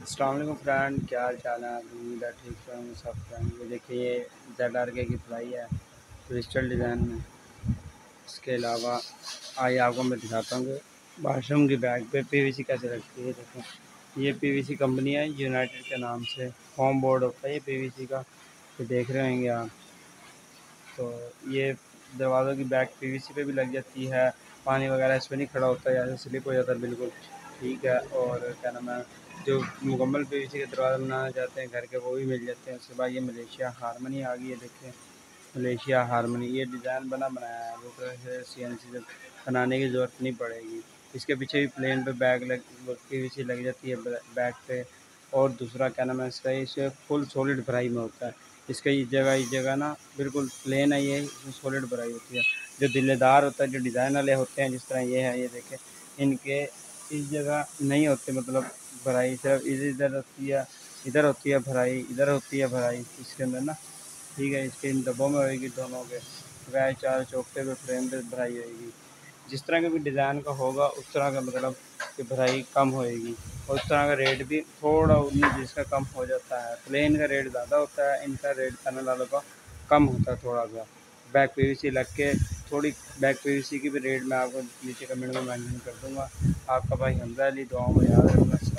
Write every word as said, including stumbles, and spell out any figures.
अस्सलाम वालेकुम फ्रेंड, क्या हाल चाल है? उम्मीद है ठीक से होंगे सब फ्रेंड। ये देखिए, ये जेड आर के की प्लाई है क्रिस्टल डिज़ाइन में। इसके अलावा आइए आपको मैं दिखाता हूँ कि वाशरूम की बैग पे पीवीसी कैसे लगती है। देखें, ये पीवीसी कंपनी है यूनाइटेड के नाम से। होम बोर्ड होता है ये पीवीसी का, ये देख रहे होंगे आप। तो ये दरवाज़ों की बैग पीवीसी पे भी लग जाती है। पानी वगैरह इस पर नहीं खड़ा होता है, ऐसे स्लिप हो जाता है बिल्कुल। ठीक है, और क्या नाम है, जो मुकम्मल पीवीसी के दरवाज़ा बनाना चाहते हैं घर के, वो भी मिल जाते हैं। उसके बाद ये मलेशिया हारमनी आ गई है। देखें, मलेशिया हारमनी ये डिज़ाइन बना बनाया है, वो तो सी एन सी से बनाने की ज़रूरत नहीं पड़ेगी। इसके पीछे भी प्लेन पे बैग लग पीवीसी लग जाती है बैग पे। और दूसरा क्या नाम है इसका, इसे फुल सॉलिड भराई में होता है। इसका इस जगह इस जगह ना बिल्कुल प्लेन है, ये इसमें सॉलिड भराई होती है। जो दिलेदार होता है, जो डिज़ाइन वाले होते हैं, जिस तरह ये है, ये देखें, इनके इस जगह नहीं होते, मतलब भराई सिर्फ इधर इधर होती है, इधर होती है भराई, इधर होती है भराई इसके अंदर ना। ठीक है, इसके इन डब्बों में होएगी दोनों के, वह चार चौकटे पे फ्रेम पे भराई होएगी। जिस तरह के भी डिज़ाइन का होगा उस तरह का मतलब कि भराई कम होएगी। और उस तरह का रेट भी थोड़ा उन्नीस बीस का कम हो जाता है। प्लेन का रेट ज़्यादा होता है, इनका रेट पैनल वालों का कम होता है थोड़ा सा। बैक पीवीसी लग के थोड़ी बैक पीवीसी की भी रेट मैं आपको नीचे कमेंट में मेंशन कर दूँगा। आपका भाई हमज़ा अली, दुआओं में याद रखना।